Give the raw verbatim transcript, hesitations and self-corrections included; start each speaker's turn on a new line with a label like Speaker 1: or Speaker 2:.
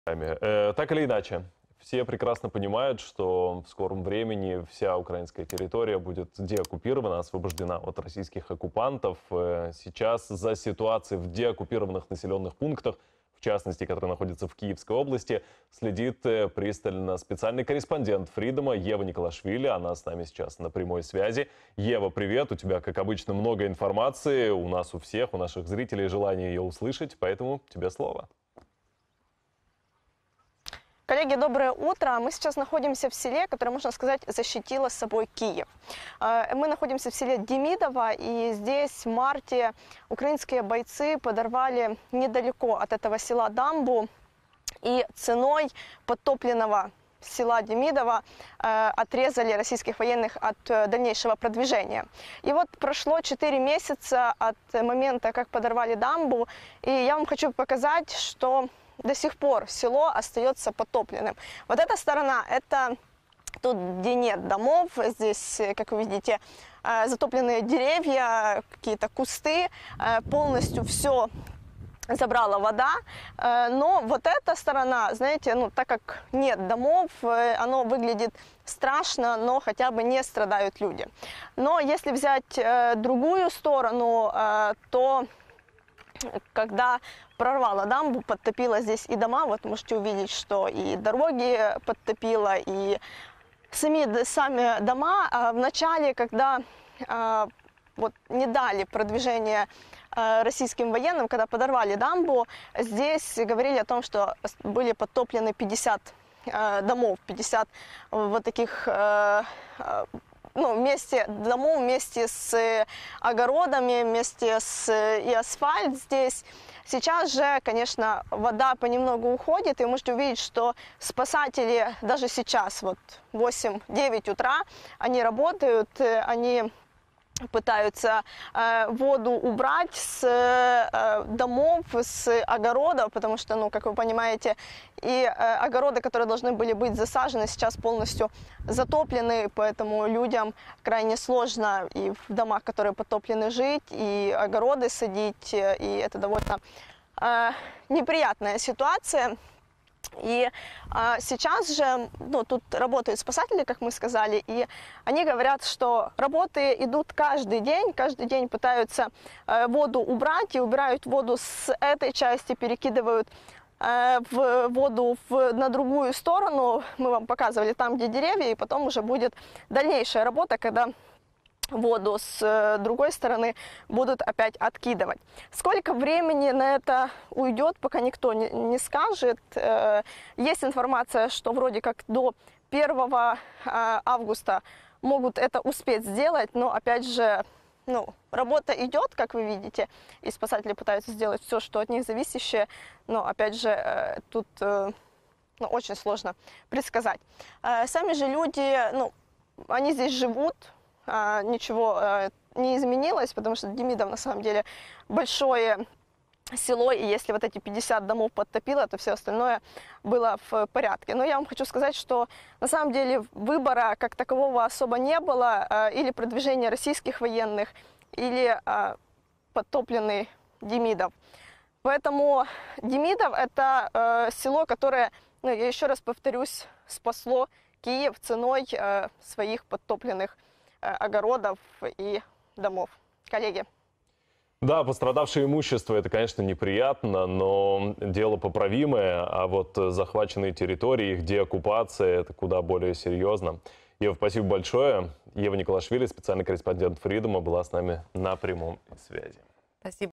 Speaker 1: Э, Так или иначе, все прекрасно понимают, что в скором времени вся украинская территория будет деоккупирована, освобождена от российских оккупантов. Э, Сейчас за ситуацией в деоккупированных населенных пунктах, в частности, которые находятся в Киевской области, следит э, пристально специальный корреспондент Фридома Ева Николашвили. Она с нами сейчас на прямой связи. Ева, привет! У тебя, как обычно, много информации. У нас у всех, у наших зрителей желание ее услышать, поэтому тебе слово.
Speaker 2: Коллеги, доброе утро. Мы сейчас находимся в селе, которое, можно сказать, защитило собой Киев. Мы находимся в селе Демидово, и здесь в марте украинские бойцы подорвали недалеко от этого села дамбу, и ценой подтопленного села Демидово э, отрезали российских военных от э, дальнейшего продвижения. И вот прошло четыре месяца от момента, как подорвали дамбу, и я вам хочу показать, что до сих пор село остается потопленным. Вот эта сторона, это тут, где нет домов, здесь, как вы видите, э, затопленные деревья, какие-то кусты, э, полностью все забрала вода, но вот эта сторона, знаете, ну так как нет домов, оно выглядит страшно, но хотя бы не страдают люди. Но если взять другую сторону, то когда прорвало дамбу, подтопило здесь и дома, вот можете увидеть, что и дороги подтопило, и сами, сами дома. В начале, когда вот не дали продвижения российским военным, когда подорвали дамбу, здесь говорили о том, что были подтоплены пятьдесят э, домов, пятьдесят вот таких, э, э, ну, вместе домов, вместе с огородами, вместе с и асфальт здесь. Сейчас же, конечно, вода понемногу уходит, и вы можете увидеть, что спасатели даже сейчас, вот восемь-девять утра, они работают, они пытаются э, воду убрать с э, домов, с огородов, потому что, ну, как вы понимаете, и э, огороды, которые должны были быть засажены, сейчас полностью затоплены, поэтому людям крайне сложно и в домах, которые потоплены, жить, и огороды садить, и это довольно э, неприятная ситуация. И а, сейчас же, ну, тут работают спасатели, как мы сказали, и они говорят, что работы идут каждый день, каждый день пытаются э, воду убрать, и убирают воду с этой части, перекидывают э, в воду в, на другую сторону. Мы вам показывали там, где деревья, и потом уже будет дальнейшая работа, когда воду с другой стороны будут опять откидывать. Сколько времени на это уйдет, пока никто не, не скажет. Есть информация, что вроде как до первого августа могут это успеть сделать, но опять же, ну, работа идет, как вы видите, и спасатели пытаются сделать все, что от них зависящее, но опять же тут, ну, очень сложно предсказать. Сами же люди, ну, они здесь живут. Ничего не изменилось, потому что Демидов на самом деле большое село, и если вот эти пятьдесят домов подтопило, то все остальное было в порядке. Но я вам хочу сказать, что на самом деле выбора как такового особо не было, или продвижение российских военных, или подтопленный Демидов. Поэтому Демидов — это село, которое, ну, я еще раз повторюсь, спасло Киев ценой своих подтопленных огородов и домов. Коллеги.
Speaker 1: Да, пострадавшее имущество – это, конечно, неприятно, но дело поправимое, а вот захваченные территории, их деоккупация – это куда более серьезно. Ева, спасибо большое. Ева Николашвили, специальный корреспондент Фридома, была с нами на прямом связи.
Speaker 3: Спасибо.